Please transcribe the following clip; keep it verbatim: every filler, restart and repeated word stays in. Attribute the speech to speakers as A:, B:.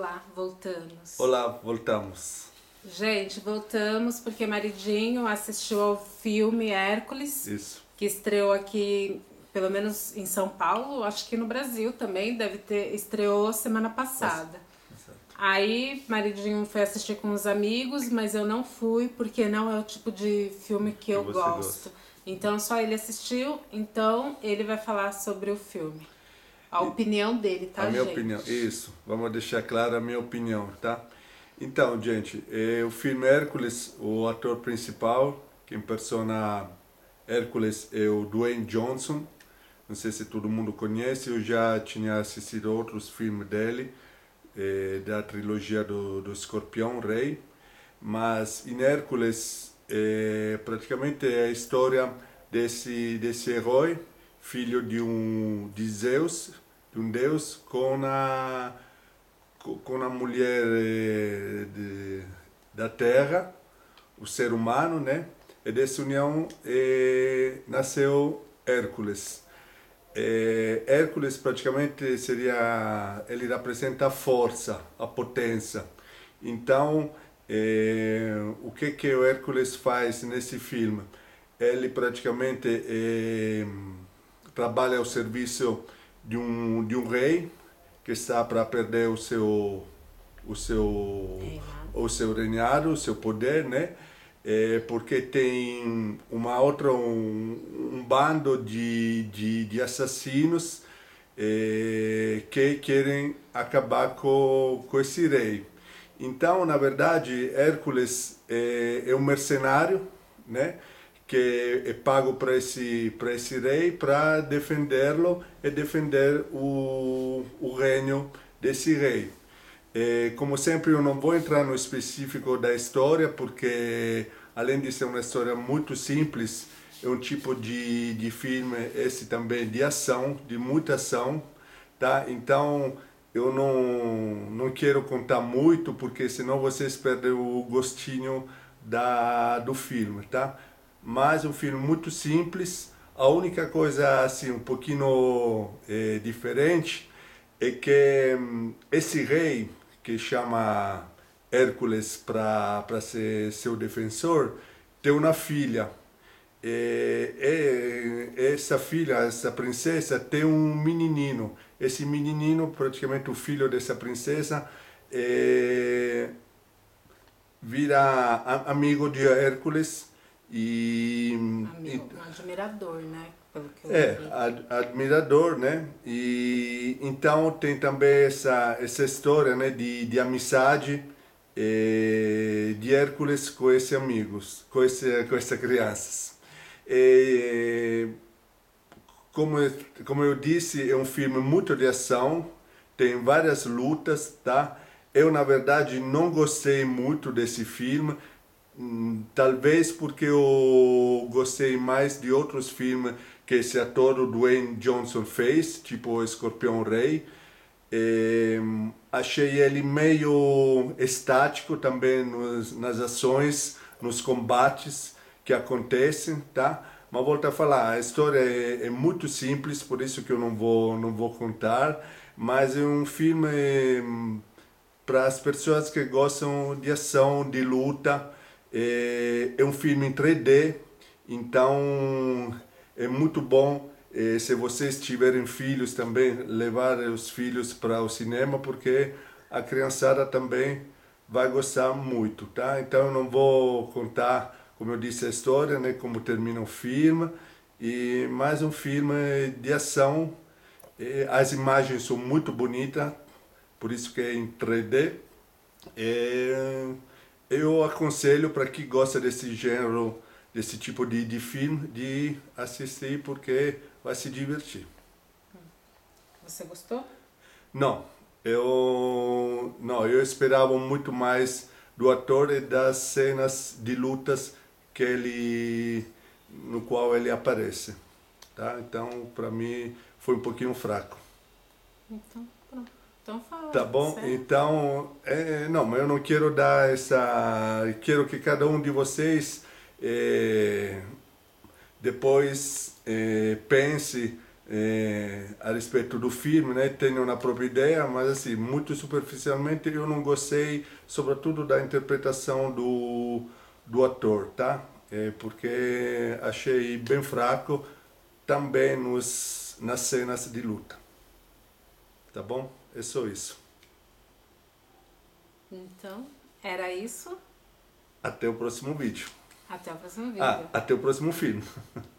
A: Olá, voltamos.
B: Olá, voltamos.
A: Gente, voltamos porque Maridinho assistiu ao filme Hércules.
B: Isso.
A: Que estreou aqui, pelo menos em São Paulo, acho que no Brasil também, deve ter, estreou semana passada.
B: Exato.
A: Aí, Maridinho foi assistir com os amigos, mas eu não fui porque não é o tipo de filme que, que eu gosto. Gosta. Então, só ele assistiu, então ele vai falar sobre o filme. A e, opinião dele, tá,
B: a minha
A: gente?
B: opinião, isso. Vamos deixar clara a minha opinião, tá? Então, gente, é, o filme Hércules, o ator principal, quem persona Hércules é o Dwayne Johnson. Não sei se todo mundo conhece, eu já tinha assistido outros filmes dele, é, da trilogia do, do Escorpião Rei. Mas em Hércules, é, praticamente é a história desse, desse herói, filho de um de Zeus, de um deus, com a, com a mulher de, da terra, o ser humano, né? E dessa união eh, nasceu Hércules. Eh, Hércules praticamente seria, ele representa a força, a potência. Então, eh, o que que o Hércules faz nesse filme? Ele praticamente eh, trabalha ao serviço de um de um rei que está para perder o seu o seu o seu reinado, o seu poder, né? É porque tem uma outra um, um bando de, de, de assassinos é, que querem acabar com, com esse rei. Então, na verdade, Hércules é, é um mercenário, né, que é pago para esse para esse rei para defendê-lo e defender o, o reino desse rei. É, como sempre, eu não vou entrar no específico da história, porque além de ser uma história muito simples, é um tipo de, de filme, esse também, de ação, de muita ação, tá? Então, eu não, não quero contar muito, porque senão vocês perdem o gostinho da, do filme, tá? Mas é um filme muito simples. A única coisa, assim, um pouquinho é, diferente é que hum, esse rei, que chama Hércules para ser seu defensor, tem uma filha. E, e, essa filha, essa princesa, tem um menininho. Esse menininho, praticamente o filho dessa princesa, é, vira amigo de Hércules. E,
A: Amigo, um admirador, né? Pelo que eu
B: é,
A: vi.
B: ad, admirador, né? E então tem também essa essa história, né, de, de amizade eh, de Hércules com esses amigos, com esse, com essas crianças. E, como eu, como eu disse, é um filme muito de ação, tem várias lutas, tá? Eu, na verdade, não gostei muito desse filme, talvez porque eu gostei mais de outros filmes que esse ator, o Dwayne Johnson, fez, tipo Escorpião Rei. E, achei ele meio estático também nos, nas ações, nos combates que acontecem, tá? Mas volto a falar, a história é, é muito simples, por isso que eu não vou, não vou contar, mas é um filme para as pessoas que gostam de ação, de luta. É, é um filme em três D, então é muito bom. E se vocês tiverem filhos também, levar os filhos para o cinema, porque a criançada também vai gostar muito, tá? Então eu não vou contar, como eu disse, a história, né, como termina o filme, e mais um filme de ação. E as imagens são muito bonitas, por isso que é em três D. E eu aconselho para quem gosta desse gênero, desse tipo de, de filme, de assistir, porque vai se divertir.
A: Você gostou?
B: Não, eu não, eu esperava muito mais do ator e das cenas de lutas que ele, no qual ele aparece, tá? Então, para mim foi um pouquinho fraco.
A: Então, pronto. Então fala.
B: Tá bom?
A: Certo?
B: Então, é, não, mas eu não quero dar essa, quero que cada um de vocês é, depois é, pense é, a respeito do filme, né? Tenho uma própria ideia, mas assim, muito superficialmente eu não gostei, sobretudo da interpretação do, do ator, tá? É, porque achei bem fraco também nos, nas cenas de luta. Tá bom? É só isso.
A: Então, era isso.
B: Até o próximo vídeo.
A: Até o próximo vídeo.
B: Ah, até o próximo filme.